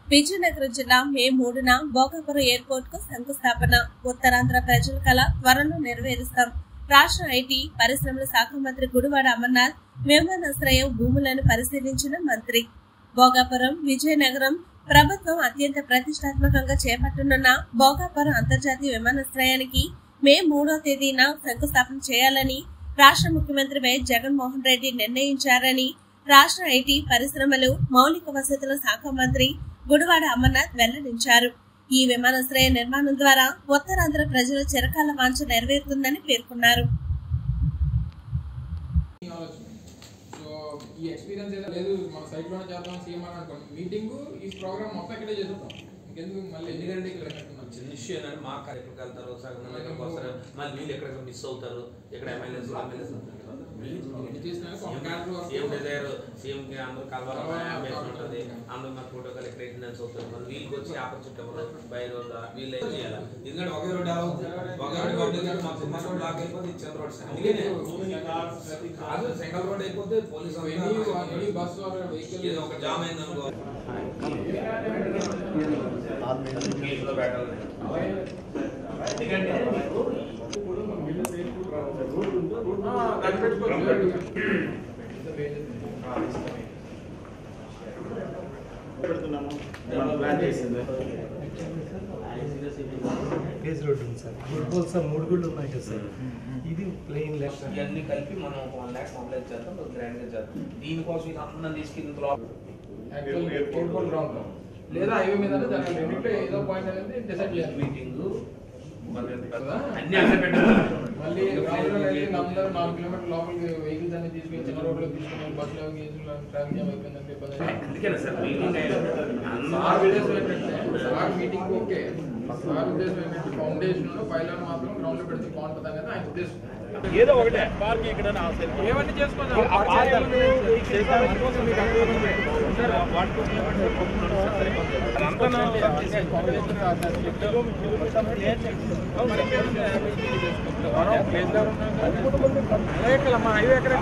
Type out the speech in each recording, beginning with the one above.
విజయనగరం జిల్లా మే 3న భోగాపురం ఎయిర్పోర్ట్ కు శంకుస్థాపన. ఉత్తరాంధ్ర ప్రజల కళ త్వరలో నెరవేరుస్తాం. రాష్ట్ర ఐటీ పరిశ్రమల శాఖ మంత్రి గుడివాడ అమర్నాథ్ విమానాశ్రయం భూములను పరిశీలించిన మంత్రి. భోగాపురం విజయనగరం ప్రభుత్వం అత్యంత ప్రతిష్టాత్మకంగా చేపట్టనున్న భోగాపురం అంతర్జాతీయ విమానాశ్రయానికి మే 3వ తేదీన శంకుస్థాపన చేయాలని రాష్ట్ర ముఖ్యమంత్రి వైఎస్ జగన్మోహన్ రెడ్డి నిర్ణయించారని రాష్ట్ర ఐటీ పరిశ్రమలు మౌలిక వసతుల శాఖ మంత్రి గుడివాడ అమర్నాథ్ వెల్లడించారు. ఈ విమానాశ్రయ నిర్మాణం ద్వారా ఉత్తరాంధ్ర ప్రజల చిరకాల వాంఛ నెరవేరుతుందని పేర్కొన్నారు. ఈ ఎక్స్పీరియన్స్ ఏదో లేదు, మన సైట్ లోనే చేద్దాం సీఎం అని అనుకోండి. మీటింగ్ ఈ ప్రోగ్రామ్ మొత్తం ఇక్కడే చేద్దాం. ఎందుకు మళ్ళీ ఎందుకంటే ఇక్కడ చిన్న ఇష్యూ అని మా కార్యక్రమం వెళ్తారు, సగం వస్తారు, మళ్ళీ వీళ్ళు ఎక్కడ మిస్ అవుతారు, ఇక్కడ ఎమ్మెల్యేస్ సీఎం డిజైర్ సీఎంకి అందరూ కలవాలి ఉంటుంది, అందరూ మాకు ప్రోటోకాల్ ఎక్కడ అటెండెన్స్ అవుతారు, మరి వీళ్ళకి వచ్చి ఆపర్చునిటీ ఎవరు బయట వీళ్ళు ఏం చేయాలి. ఎందుకంటే ఒకే రోడ్ ఎలా అవుతుంది, మొత్తం బ్లాక్ అయిపోతే చిన్న రోడ్ కాదు, సింగల్ రోడ్ అయిపోతే పోలీసు ఒక జామ్ అయిందనుకో కేజ్ రోడ్ ఉంది సార్, గుడ్ సార్, 3 గుళ్ళు ఉన్నాయి కదా సార్. ఇది ప్లెయిన్ లెఫ్ట్ ఇవన్నీ కలిపి మనం 1 lakh కంప్లీట్ చేద్దాం, గ్రాండ్ గా చేద్దాం. దీనికోసం ఇది అందరం తీసుకెళ్ళి ఎయిర్పోర్ట్ గ్రౌండ్ లేదా హైవే మీద రెండింటిలో ఏదో పాయింట్ అనేది డిసైడ్ చేయాలి. మీటింగ్ అన్ని మళ్ళీ అందరూ 4 కిలోమీటర్ లోపలికి వెహికల్స్ అన్ని తీసుకెళ్ళి చిన్న రోడ్లో తీసుకుని బస్సులో ట్రాఫిక్ జామ్ అయిపోయిందంటే మీటింగ్ ఓకే. సార్ ఉద్దేశం ఏంటంటే ఫౌండేషన్ పైలాన్ మాత్రం గ్రౌండ్ లో పెడితే బాగుంటుంది అనేది ఆయన ఉద్దేశం. ఏదో ఒకటే పార్కింగ్ ఇక్కడ ఏమన్నీ చేసుకోవాలి. హైవే ఎక్కడ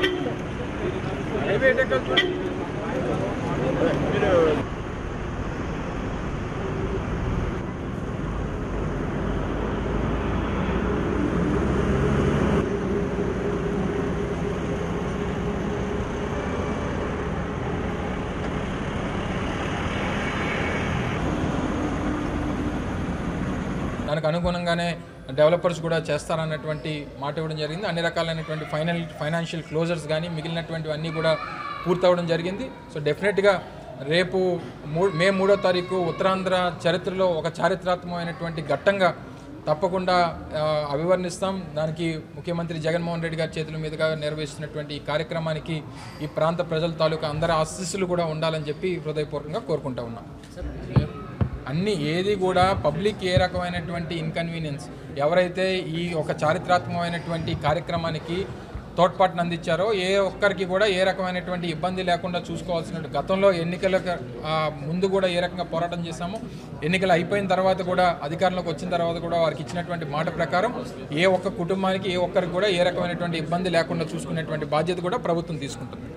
హైవే ఎక్కడ మీరు దానికి అనుగుణంగానే డెవలపర్స్ కూడా చేస్తారన్నటువంటి మాట ఇవ్వడం జరిగింది. అన్ని రకాలైనటువంటి ఫైనాన్షియల్ క్లోజర్స్ కానీ మిగిలినటువంటివి అన్నీ కూడా పూర్తవడం జరిగింది. సో డెఫినెట్గా రేపు మే 3వ తారీఖు ఉత్తరాంధ్ర చరిత్రలో ఒక చారిత్రాత్మకమైనటువంటి ఘట్టంగా తప్పకుండా అభివర్ణిస్తాం. దానికి ముఖ్యమంత్రి జగన్మోహన్ రెడ్డి గారి చేతుల మీదుగా నిర్వహిస్తున్నటువంటి ఈ కార్యక్రమానికి ఈ ప్రాంత ప్రజల తాలూకా అందరి ఆశీస్సులు కూడా ఉండాలని చెప్పి హృదయపూర్వకంగా కోరుకుంటా ఉన్నాం. అన్నీ ఏది కూడా పబ్లిక్ ఏ రకమైనటువంటి ఇన్కన్వీనియన్స్ ఎవరైతే ఈ ఒక చారిత్రాత్మకమైనటువంటి కార్యక్రమానికి తోడ్పాటును అందించారో ఏ ఒక్కరికి కూడా ఏ రకమైనటువంటి ఇబ్బంది లేకుండా చూసుకోవాల్సిన గతంలో ఎన్నికల ముందు కూడా ఏ రకంగా పోరాటం చేశామో ఎన్నికలు అయిపోయిన తర్వాత కూడా అధికారంలోకి వచ్చిన తర్వాత కూడా వారికి ఇచ్చినటువంటి మాట ప్రకారం ఏ ఒక్క కుటుంబానికి ఏ ఒక్కరికి కూడా ఏ రకమైనటువంటి ఇబ్బంది లేకుండా చూసుకునేటువంటి బాధ్యత కూడా ప్రభుత్వం తీసుకుంటుంది.